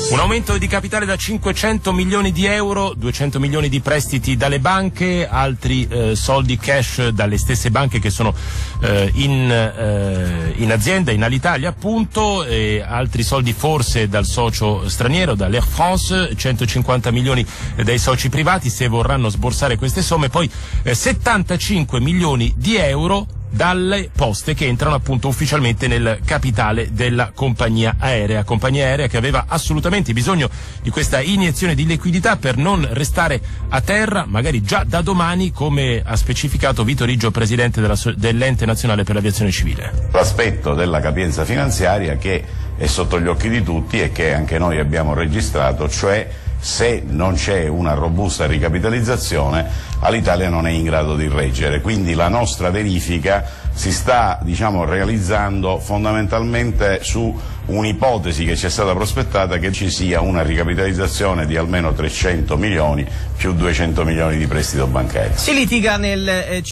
Un aumento di capitale da 500 milioni di euro, 200 milioni di prestiti dalle banche, altri soldi cash dalle stesse banche che sono in azienda, in Alitalia appunto, e altri soldi forse dal socio straniero, dall'Air France, 150 milioni dai soci privati se vorranno sborsare queste somme, poi 75 milioni di euro dalle poste che entrano appunto ufficialmente nel capitale della compagnia aerea che aveva assolutamente bisogno di questa iniezione di liquidità per non restare a terra magari già da domani, come ha specificato Vito Riggio, presidente dell'Ente Nazionale per l'Aviazione Civile. L'aspetto della capienza finanziaria che è sotto gli occhi di tutti e che anche noi abbiamo registrato, cioè se non c'è una robusta ricapitalizzazione Alitalia non è in grado di reggere, quindi la nostra verifica si sta realizzando fondamentalmente su un'ipotesi che ci è stata prospettata, che ci sia una ricapitalizzazione di almeno 300 milioni più 200 milioni di prestito bancario. Si litiga nel